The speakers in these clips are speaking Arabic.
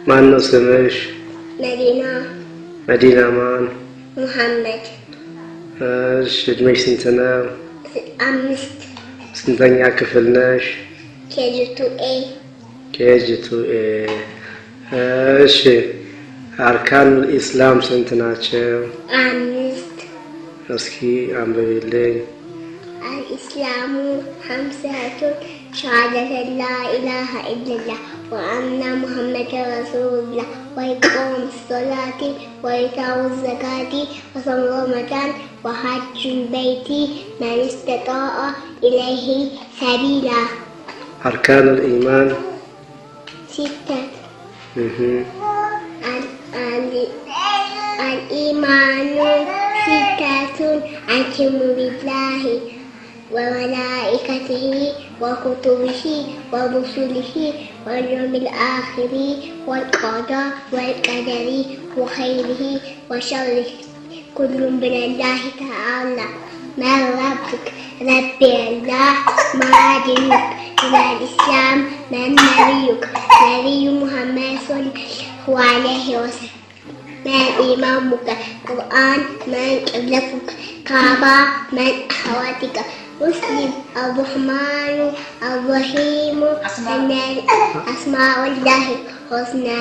ማነው ስምሽ? መዲና። መዲና ማን? ሙሀመድ። እሺ እድሜሽ ስንት ነው? 5 ስንተኛ ክፍል ነሽ? KG2A። KG2A። እሺ አርካኑል ኢስላም ስንት ናቸው? 5 እስኪ አንብቢልኝ። الإسلام 5 شهادة لا إله إلا الله وأن محمد رسول الله وإقام الصلاة وإيتاء الزكاة وصوم رمضان وحج البيت من استطاع إليه سبيلا. أركان الإيمان 6. الإيمان 6 أن تؤمن بالله وملائكته وكتبه ورسله واليوم الآخر والقضاء والقدر وخيره وشره كل من الله تعالى. من ربك؟ ربي الله. ما دينك؟ إلى الإسلام. من نبيك؟ نبي محمد صلى الله عليه وسلم. من إمامك؟ قرآن. من قبلتك؟ كعبة. من أخواتك؟ مسلم. الرحمن الرحيم. أسماء الله حسنى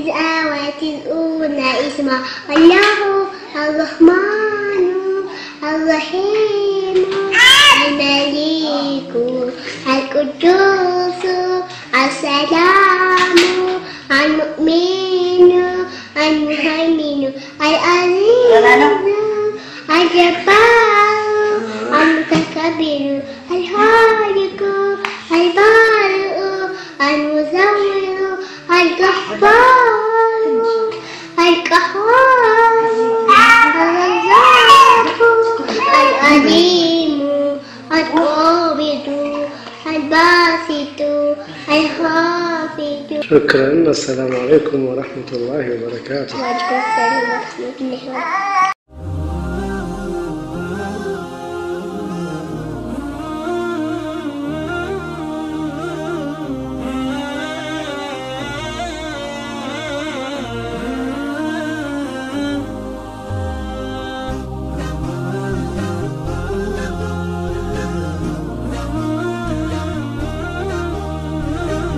99 اسما. الله الرحمن الرحيم الملك القدوس السلام المؤمن المهيمن العزيز الجبار المتكبر الخالق البارئ المصور الغفار القهار الرزاق العليم القابض الباسط الخافض. شكرا. السلام عليكم ورحمة الله وبركاته. وعليكم السلام ورحمة الله وبركاته.